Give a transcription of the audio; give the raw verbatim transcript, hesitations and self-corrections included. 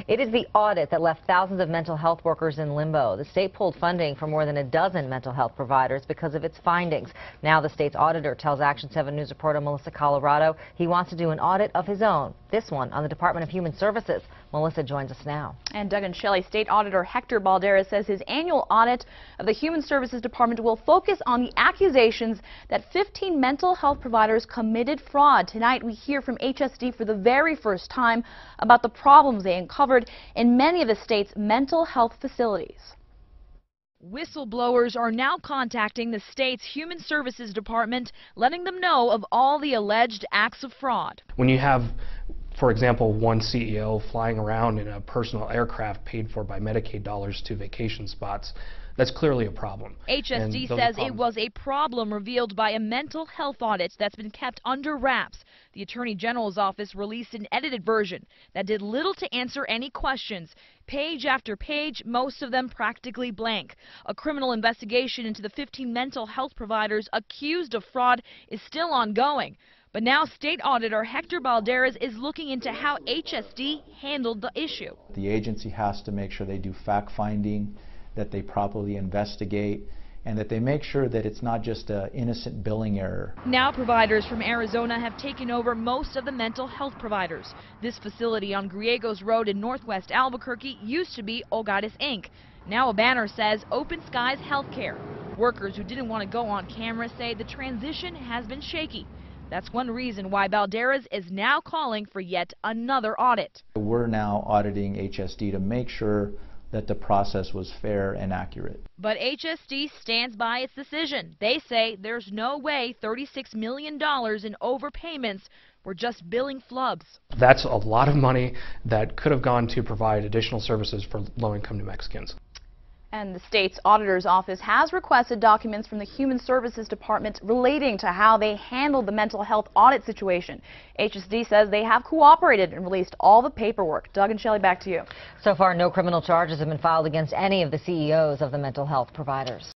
It is the audit that left thousands of mental health workers in limbo. The state pulled funding for more than a dozen mental health providers because of its findings. Now the state's auditor tells Action seven News reporter Melissa Colorado he wants to do an audit of his own, this one on the Department of Human Services. Melissa joins us now. And Doug and Shelley, State Auditor Hector Balderas says his annual audit of the Human Services Department will focus on the accusations that fifteen mental health providers committed fraud. Tonight we hear from H S D for the very first time about the problems they uncovered in many of the state's mental health facilities. Whistleblowers are now contacting the state's Human Services Department, letting them know of all the alleged acts of fraud. When you have, for example, one C E O flying around in a personal aircraft paid for by Medicaid dollars to vacation spots, that's clearly a problem. H S D says it was a problem revealed by a mental health audit that's been kept under wraps. The Attorney General's office released an edited version that did little to answer any questions. Page after page, most of them practically blank. A criminal investigation into the fifteen mental health providers accused of fraud is still ongoing. But now State Auditor Hector Balderas is looking into how H S D handled the issue. The agency has to make sure they do fact-finding, that they properly investigate, and that they make sure that it's not just an innocent billing error. Now providers from Arizona have taken over most of the mental health providers. This facility on Griegos Road in northwest Albuquerque used to be Ogatis Incorporated. Now a banner says Open Skies Healthcare. Workers who didn't want to go on camera say the transition has been shaky. That's one reason why Balderas is now calling for yet another audit. We're now auditing H S D to make sure that the process was fair and accurate. But H S D stands by its decision. They say there's no way thirty-six million dollars in overpayments were just billing flubs. That's a lot of money that could have gone to provide additional services for low-income New Mexicans. And the state's auditor's office has requested documents from the Human Services Department relating to how they handled the mental health audit situation. H S D says they have cooperated and released all the paperwork. Doug and Shelley, back to you. So far, no criminal charges have been filed against any of the C E Os of the mental health providers.